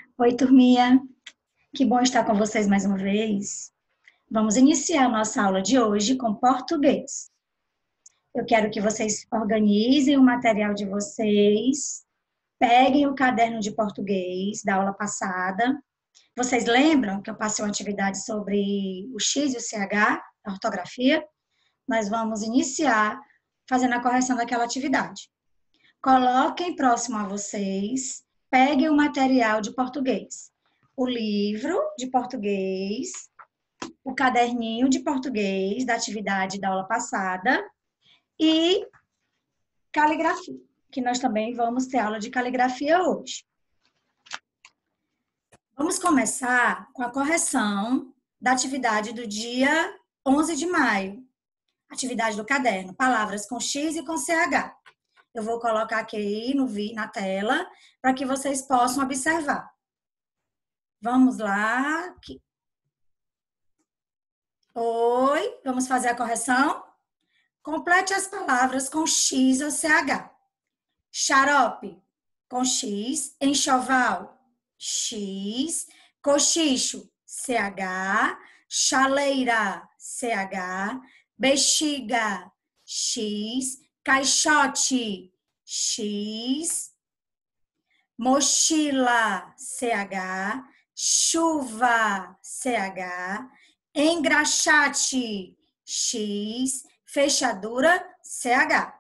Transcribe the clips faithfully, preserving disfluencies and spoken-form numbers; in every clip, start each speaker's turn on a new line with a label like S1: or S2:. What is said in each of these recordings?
S1: Oi, turminha. Que bom estar com vocês mais uma vez. Vamos iniciar nossa aula de hoje com português. Eu quero que vocês organizem o material de vocês, peguem o caderno de português da aula passada. Vocês lembram que eu passei uma atividade sobre o X e o C H, a ortografia? Nós vamos iniciar fazendo a correção daquela atividade. Coloquem próximo a vocês, peguem o material de português. O livro de português, o caderninho de português da atividade da aula passada e caligrafia, que nós também vamos ter aula de caligrafia hoje. Vamos começar com a correção da atividade do dia onze de maio. Atividade do caderno, palavras com X e com C H. Eu vou colocar aqui no, na tela para que vocês possam observar. Vamos lá. Aqui. Oi, vamos fazer a correção? Complete as palavras com X ou C H. Xarope, com X. Enxoval, X. Cochicho, C H. Chaleira, C H. Bexiga, X. Caixote, X. Mochila, C H. Chuva, C H. Engraxate, X. Fechadura, C H.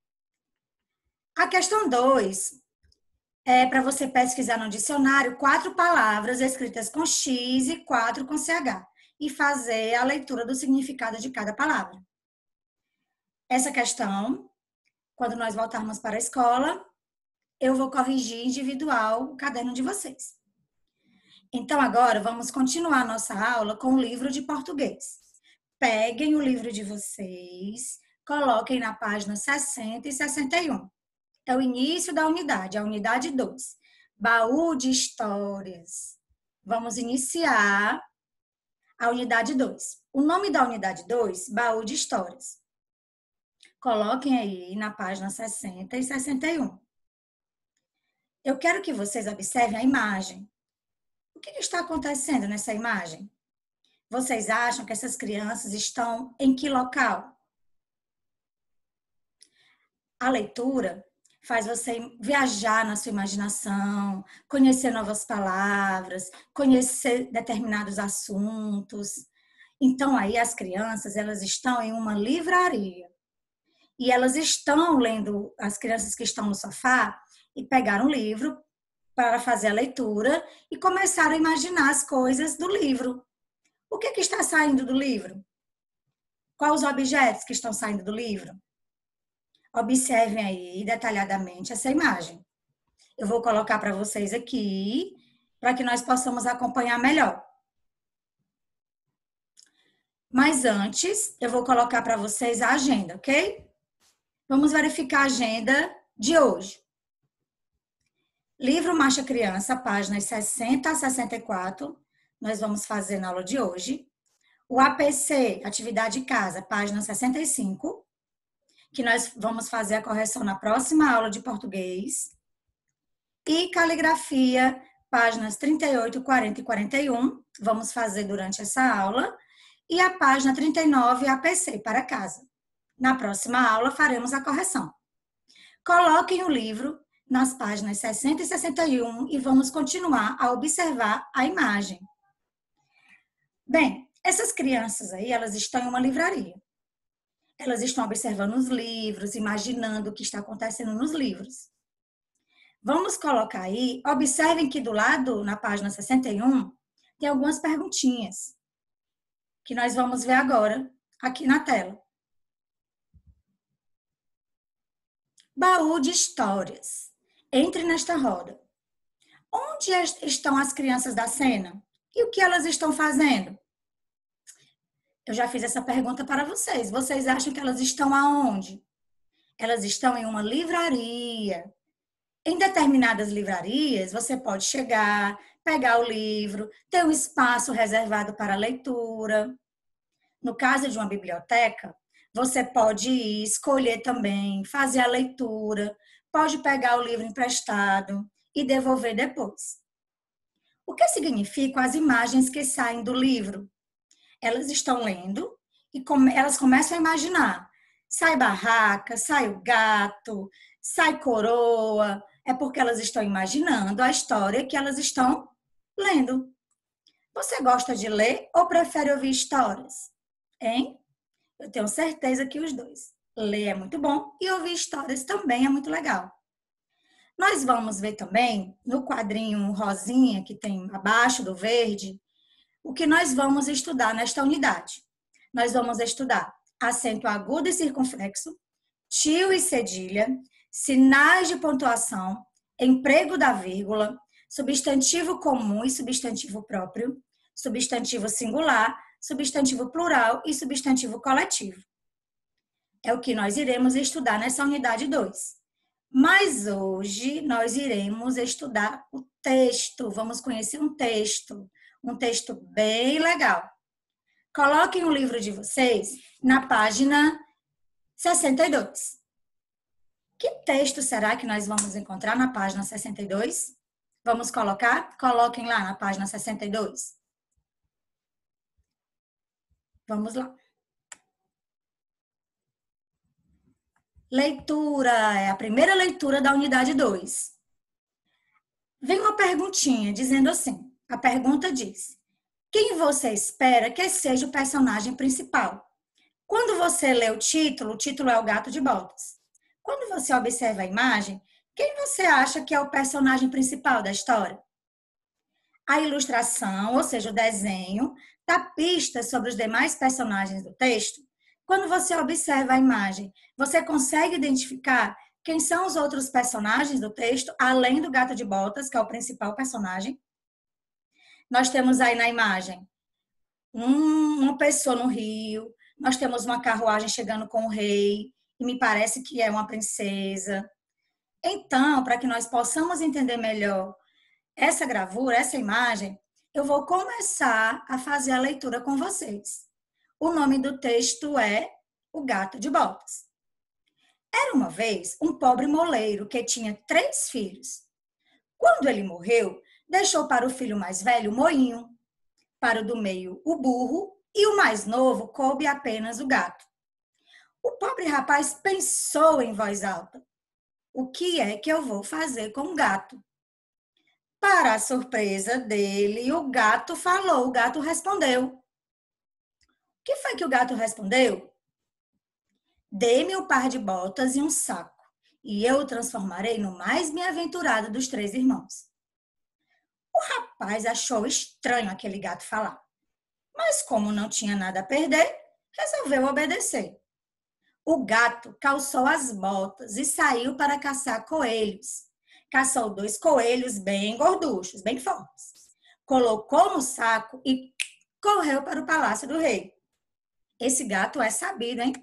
S1: A questão dois é para você pesquisar no dicionário quatro palavras escritas com X e quatro com C H e fazer a leitura do significado de cada palavra. Essa questão, quando nós voltarmos para a escola, eu vou corrigir individual o caderno de vocês. Então, agora, vamos continuar nossa aula com o livro de português. Peguem o livro de vocês, coloquem na página sessenta e sessenta e um. É o início da unidade, a unidade dois. Baú de histórias. Vamos iniciar a unidade dois. O nome da unidade dois, baú de histórias. Coloquem aí na página sessenta e sessenta e um. Eu quero que vocês observem a imagem. O que está acontecendo nessa imagem? Vocês acham que essas crianças estão em que local? A leitura faz você viajar na sua imaginação, conhecer novas palavras, conhecer determinados assuntos. Então, aí as crianças, elas estão em uma livraria. E elas estão lendo, as crianças que estão no sofá, e pegaram um livro para fazer a leitura e começaram a imaginar as coisas do livro. O que, que está saindo do livro? Quais os objetos que estão saindo do livro? Observem aí detalhadamente essa imagem. Eu vou colocar para vocês aqui, para que nós possamos acompanhar melhor. Mas antes, eu vou colocar para vocês a agenda, ok? Vamos verificar a agenda de hoje. Livro Marcha Criança, páginas sessenta a sessenta e quatro, nós vamos fazer na aula de hoje. O A P C, Atividade Casa, página sessenta e cinco, que nós vamos fazer a correção na próxima aula de português. E Caligrafia, páginas trinta e oito, quarenta e quarenta e um, vamos fazer durante essa aula. E a página trinta e nove, A P C, para casa. Na próxima aula, faremos a correção. Coloquem o livro nas páginas sessenta e sessenta e um e vamos continuar a observar a imagem. Bem, essas crianças aí, elas estão em uma livraria. Elas estão observando os livros, imaginando o que está acontecendo nos livros. Vamos colocar aí, observem que do lado, na página sessenta e um, tem algumas perguntinhas, que nós vamos ver agora, aqui na tela. Baú de histórias. Entre nesta roda. Onde estão as crianças da cena? E o que elas estão fazendo? Eu já fiz essa pergunta para vocês. Vocês acham que elas estão aonde? Elas estão em uma livraria. Em determinadas livrarias, você pode chegar, pegar o livro, ter um espaço reservado para leitura. No caso de uma biblioteca, você pode ir, escolher também, fazer a leitura, pode pegar o livro emprestado e devolver depois. O que significam as imagens que saem do livro? Elas estão lendo e come, elas começam a imaginar. Sai barraca, sai o gato, sai coroa. É porque elas estão imaginando a história que elas estão lendo. Você gosta de ler ou prefere ouvir histórias? Hein? Eu tenho certeza que os dois. Ler é muito bom e ouvir histórias também é muito legal. Nós vamos ver também, no quadrinho rosinha que tem abaixo do verde, o que nós vamos estudar nesta unidade. Nós vamos estudar acento agudo e circunflexo, tio e cedilha, sinais de pontuação, emprego da vírgula, substantivo comum e substantivo próprio, substantivo singular, substantivo plural e substantivo coletivo. É o que nós iremos estudar nessa unidade dois. Mas hoje nós iremos estudar o texto, vamos conhecer um texto, um texto bem legal. Coloquem o livro de vocês na página sessenta e dois. Que texto será que nós vamos encontrar na página sessenta e dois? Vamos colocar? Coloquem lá na página sessenta e dois. Vamos lá. Leitura, é a primeira leitura da unidade dois. Vem uma perguntinha dizendo assim, a pergunta diz: quem você espera que seja o personagem principal? Quando você lê o título, o título é o Gato de Botas. Quando você observa a imagem, quem você acha que é o personagem principal da história? A ilustração, ou seja, o desenho, dá pistas sobre os demais personagens do texto. Quando você observa a imagem, você consegue identificar quem são os outros personagens do texto, além do Gato de Botas, que é o principal personagem? Nós temos aí na imagem uma pessoa no rio, nós temos uma carruagem chegando com o rei, e me parece que é uma princesa. Então, para que nós possamos entender melhor essa gravura, essa imagem, eu vou começar a fazer a leitura com vocês. O nome do texto é O Gato de Botas. Era uma vez um pobre moleiro que tinha três filhos. Quando ele morreu, deixou para o filho mais velho o moinho, para o do meio o burro e o mais novo coube apenas o gato. O pobre rapaz pensou em voz alta: o que é que eu vou fazer com o gato? Para a surpresa dele, o gato falou, o gato respondeu. O que foi que o gato respondeu? Dê-me um par de botas e um saco, e eu o transformarei no mais bem-aventurado dos três irmãos. O rapaz achou estranho aquele gato falar, mas como não tinha nada a perder, resolveu obedecer. O gato calçou as botas e saiu para caçar coelhos. Caçou dois coelhos bem gorduchos, bem fortes. Colocou no saco e correu para o palácio do rei. Esse gato é sabido, hein?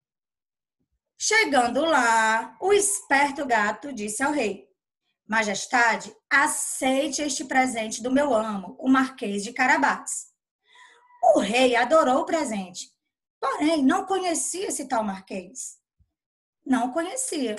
S1: Chegando lá, o esperto gato disse ao rei: Majestade, aceite este presente do meu amo, o Marquês de Carabás. O rei adorou o presente, porém não conhecia esse tal Marquês. Não conhecia.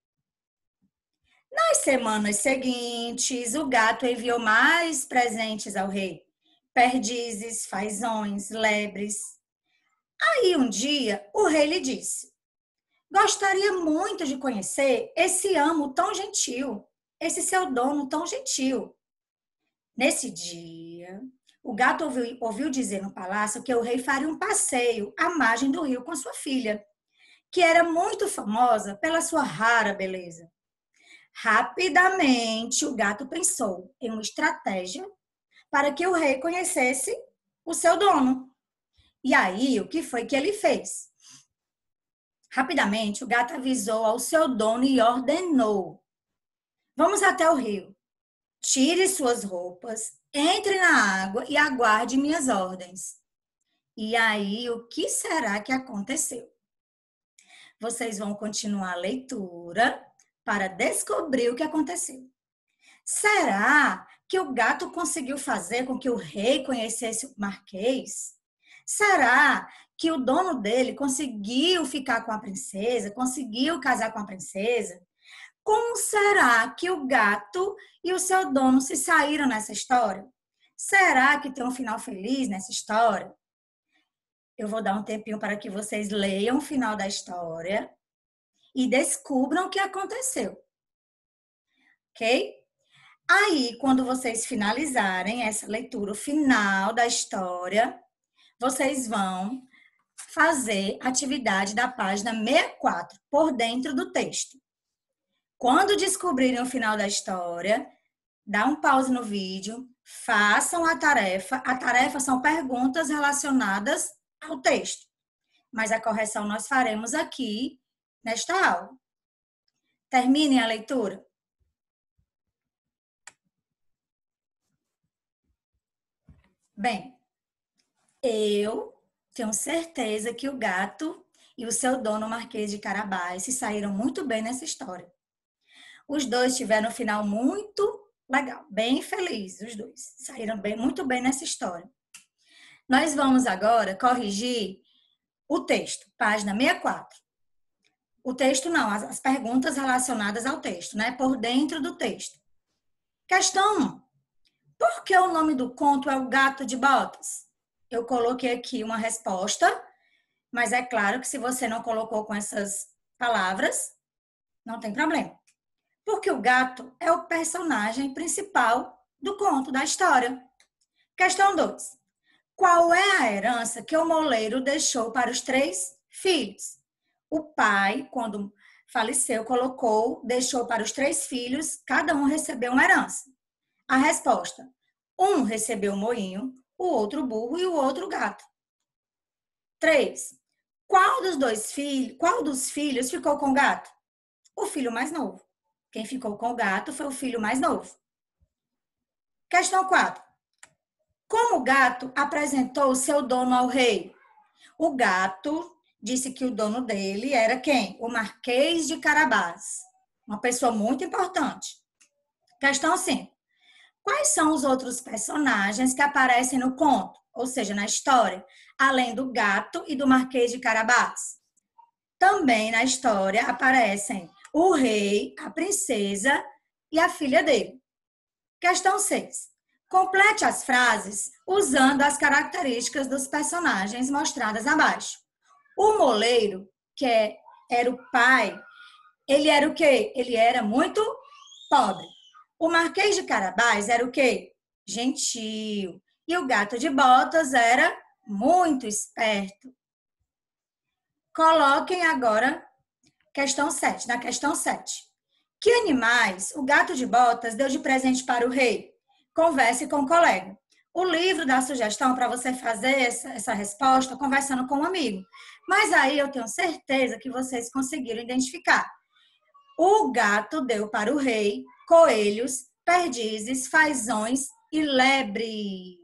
S1: Nas semanas seguintes, o gato enviou mais presentes ao rei: perdizes, fazões, lebres. Aí um dia o rei lhe disse: gostaria muito de conhecer esse amo tão gentil, esse seu dono tão gentil. Nesse dia, o gato ouviu, ouviu dizer no palácio que o rei faria um passeio à margem do rio com sua filha, que era muito famosa pela sua rara beleza. Rapidamente, o gato pensou em uma estratégia para que o rei conhecesse o seu dono. E aí, o que foi que ele fez? Rapidamente, o gato avisou ao seu dono e ordenou: vamos até o rio. Tire suas roupas, entre na água e aguarde minhas ordens. E aí, o que será que aconteceu? Vocês vão continuar a leitura para descobrir o que aconteceu. Será que o gato conseguiu fazer com que o rei conhecesse o Marquês? Será que o dono dele conseguiu ficar com a princesa, conseguiu casar com a princesa? Como será que o gato e o seu dono se saíram nessa história? Será que tem um final feliz nessa história? Eu vou dar um tempinho para que vocês leiam o final da história e descubram o que aconteceu. Ok? Aí, quando vocês finalizarem essa leitura, o final da história, vocês vão fazer atividade da página sessenta e quatro, por dentro do texto. Quando descobrirem o final da história, dá um pause no vídeo, façam a tarefa. A tarefa são perguntas relacionadas ao texto, mas a correção nós faremos aqui nesta aula. Terminem a leitura. Bem, eu tenho certeza que o gato e o seu dono, Marquês de Carabás, se saíram muito bem nessa história. Os dois tiveram um final muito legal, bem feliz, os dois. Saíram bem, muito bem nessa história. Nós vamos agora corrigir o texto, página sessenta e quatro. O texto não, as, as perguntas relacionadas ao texto, né? Por dentro do texto. Questão um. Por que o nome do conto é O Gato de Botas? Eu coloquei aqui uma resposta, mas é claro que se você não colocou com essas palavras, não tem problema. Porque o gato é o personagem principal do conto, da história. Questão dois. Qual é a herança que o moleiro deixou para os três filhos? O pai, quando faleceu, colocou, deixou para os três filhos, cada um recebeu uma herança. A resposta: um recebeu o moinho, o outro burro e o outro gato. três. Qual dos dois filhos, qual dos filhos ficou com o gato? O filho mais novo. Quem ficou com o gato foi o filho mais novo. Questão quatro. Como o gato apresentou o seu dono ao rei? O gato disse que o dono dele era quem? O Marquês de Carabás. Uma pessoa muito importante. Questão cinco. Quais são os outros personagens que aparecem no conto, ou seja, na história, além do gato e do Marquês de Carabás? Também na história aparecem o rei, a princesa e a filha dele. Questão seis. Complete as frases usando as características dos personagens mostradas abaixo. O moleiro, que é, era o pai, ele era o quê? Ele era muito pobre. O Marquês de Carabás era o quê? Gentil. E o gato de botas era muito esperto. Coloquem agora questão sete, na questão sete. Que animais o gato de botas deu de presente para o rei? Converse com o colega. O livro dá sugestão para você fazer essa, essa resposta conversando com um amigo. Mas aí eu tenho certeza que vocês conseguiram identificar. O gato deu para o rei coelhos, perdizes, fazões e lebres.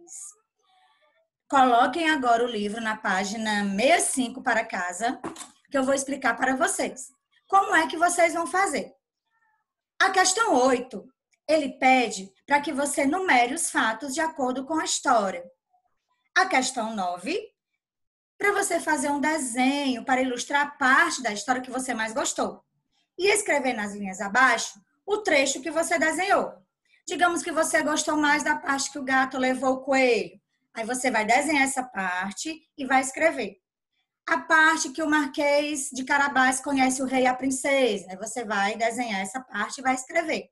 S1: Coloquem agora o livro na página sessenta e cinco para casa, que eu vou explicar para vocês. Como é que vocês vão fazer? A questão oito, ele pede para que você numere os fatos de acordo com a história. A questão nove, para você fazer um desenho para ilustrar a parte da história que você mais gostou. E escrever nas linhas abaixo o trecho que você desenhou. Digamos que você gostou mais da parte que o gato levou o coelho. Aí você vai desenhar essa parte e vai escrever. A parte que o Marquês de Carabás conhece o rei e a princesa. Aí você vai desenhar essa parte e vai escrever.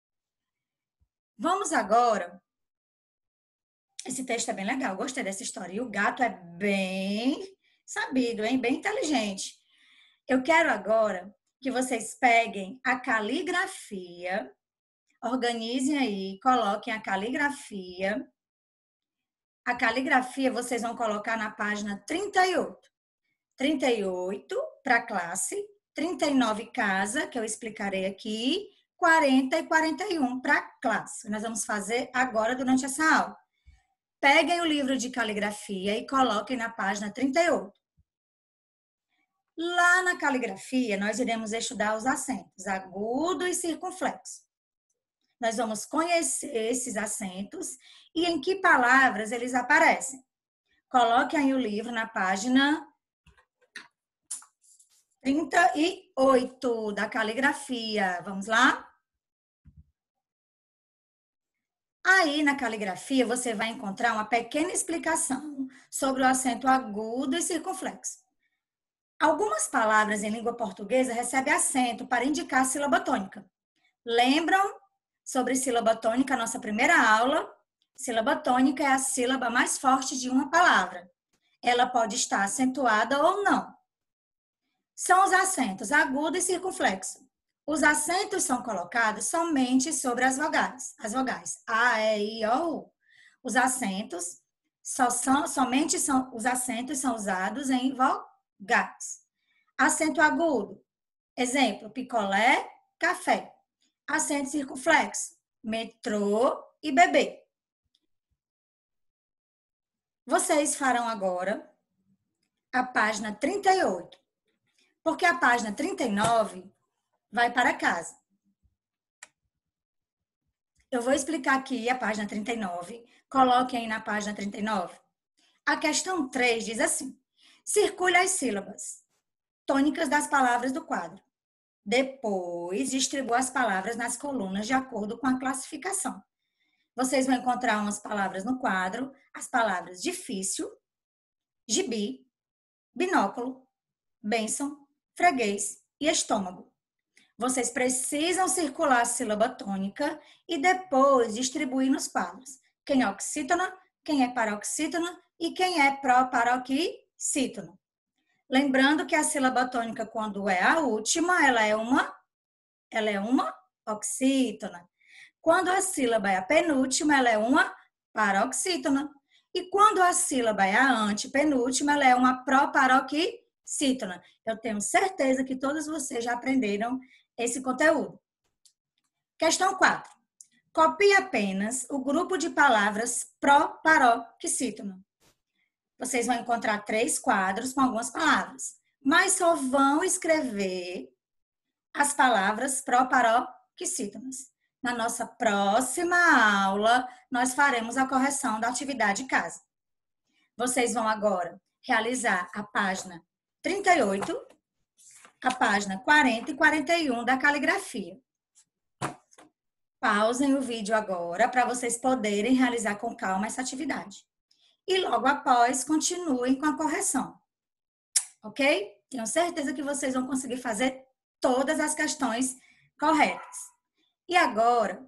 S1: Vamos agora. Esse texto é bem legal, gostei dessa história. E o gato é bem sabido, hein? Bem inteligente. Eu quero agora que vocês peguem a caligrafia, organizem aí, coloquem a caligrafia. A caligrafia vocês vão colocar na página trinta e oito. trinta e oito para classe, trinta e nove casa, que eu explicarei aqui, quarenta e quarenta e um para classe. Nós vamos fazer agora durante essa aula. Peguem o livro de caligrafia e coloquem na página trinta e oito. Lá na caligrafia, nós iremos estudar os acentos agudo e circunflexo. Nós vamos conhecer esses acentos e em que palavras eles aparecem. Coloquem aí o livro na página trinta e oito da caligrafia. Vamos lá? Aí, na caligrafia, você vai encontrar uma pequena explicação sobre o acento agudo e circunflexo. Algumas palavras em língua portuguesa recebem acento para indicar a sílaba tônica. Lembram sobre sílaba tônica, a nossa primeira aula? Sílaba tônica é a sílaba mais forte de uma palavra. Ela pode estar acentuada ou não. São os acentos agudo e circunflexo. Os acentos são colocados somente sobre as vogais, as vogais A, E, I, O, U. Os acentos só são, somente são, os acentos são usados em vogais. Acento agudo, exemplo, picolé, café. Acento circunflexo, metrô e bebê. Vocês farão agora a página trinta e oito, porque a página trinta e nove vai para casa. Eu vou explicar aqui a página trinta e nove. Coloque aí na página trinta e nove. A questão três diz assim: circule as sílabas tônicas das palavras do quadro. Depois, distribua as palavras nas colunas de acordo com a classificação. Vocês vão encontrar umas palavras no quadro, as palavras difícil, gibi, binóculo, bênção, freguês e estômago. Vocês precisam circular a sílaba tônica e depois distribuir nos quadros. Quem é oxítona, quem é paroxítona e quem é proparoxítona. Lembrando que a sílaba tônica, quando é a última, ela é uma, ela é uma oxítona. Quando a sílaba é a penúltima, ela é uma paroxítona. E quando a sílaba é a antepenúltima, ela é uma proparoxítona. Eu tenho certeza que todos vocês já aprenderam esse conteúdo. Questão quatro. Copie apenas o grupo de palavras proparoxítona. Vocês vão encontrar três quadros com algumas palavras, mas só vão escrever as palavras proparoxítonas. Na nossa próxima aula, nós faremos a correção da atividade de casa. Vocês vão agora realizar a página trinta e oito, a página quarenta e quarenta e um da caligrafia. Pausem o vídeo agora para vocês poderem realizar com calma essa atividade. E logo após, continuem com a correção. Ok? Tenho certeza que vocês vão conseguir fazer todas as questões corretas. E agora,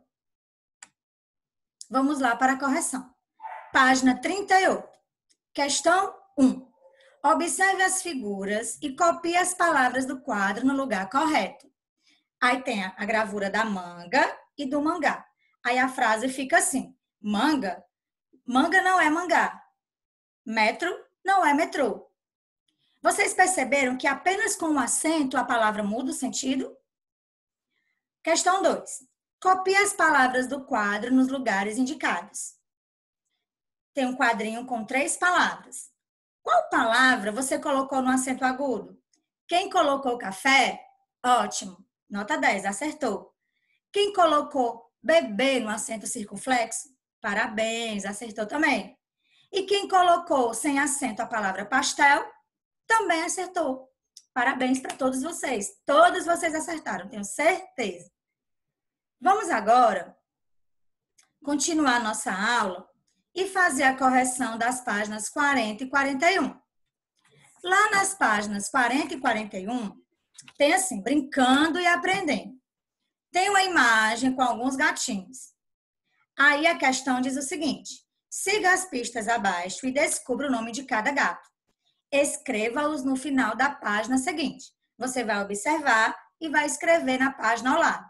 S1: vamos lá para a correção. Página trinta e oito. Questão um. Observe as figuras e copie as palavras do quadro no lugar correto. Aí tem a gravura da manga e do mangá. Aí a frase fica assim: manga, manga não é mangá. Metro não é metrô. Vocês perceberam que apenas com um acento a palavra muda o sentido? Questão dois. Copie as palavras do quadro nos lugares indicados. Tem um quadrinho com três palavras. Qual palavra você colocou no acento agudo? Quem colocou café? Ótimo. Nota dez, acertou. Quem colocou bebê no acento circunflexo? Parabéns, acertou também. E quem colocou sem acento a palavra pastel? Também acertou. Parabéns para todos vocês. Todos vocês acertaram, tenho certeza. Vamos agora continuar nossa aula e fazer a correção das páginas quarenta e quarenta e um. Lá nas páginas quarenta e quarenta e um, tem assim, brincando e aprendendo. Tem uma imagem com alguns gatinhos. Aí a questão diz o seguinte: siga as pistas abaixo e descubra o nome de cada gato. Escreva-os no final da página seguinte. Você vai observar e vai escrever na página ao lado.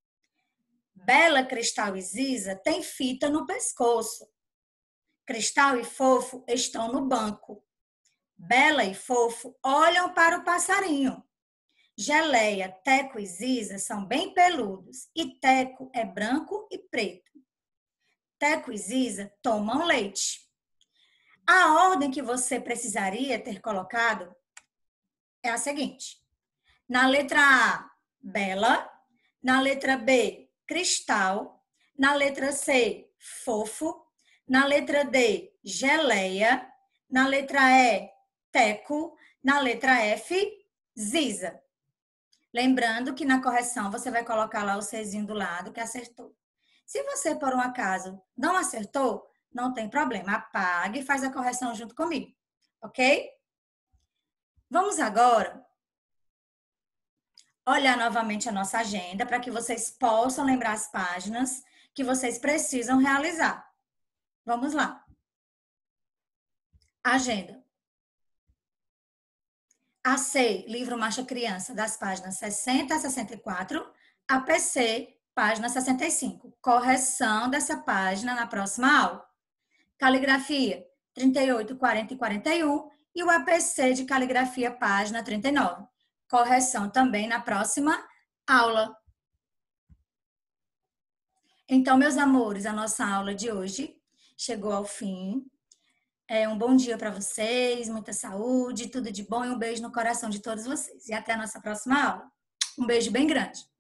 S1: Bela, Cristal e Ziza têm fita no pescoço. Cristal e Fofo estão no banco. Bela e Fofo olham para o passarinho. Geleia, Teco e Ziza são bem peludos e Teco é branco e preto. Teco e Ziza tomam leite. A ordem que você precisaria ter colocado é a seguinte: na letra A, Bela, na letra B, Cristal, na letra C, Fofo, na letra D, Geleia, na letra E, Teco, na letra F, Ziza. Lembrando que na correção você vai colocar lá o Czinho do lado que acertou. Se você, por um acaso, não acertou, não tem problema. Apague e faz a correção junto comigo, ok? Vamos agora olhar novamente a nossa agenda para que vocês possam lembrar as páginas que vocês precisam realizar. Vamos lá. Agenda. A C, livro Marcha Criança, das páginas sessenta a sessenta e quatro. A P C, página sessenta e cinco. Correção dessa página na próxima aula. Caligrafia, trinta e oito, quarenta e quarenta e um. E o A P C de caligrafia, página trinta e nove. Correção também na próxima aula. Então, meus amores, a nossa aula de hoje chegou ao fim. É um bom dia para vocês, muita saúde, tudo de bom e um beijo no coração de todos vocês. E até a nossa próxima aula. Um beijo bem grande.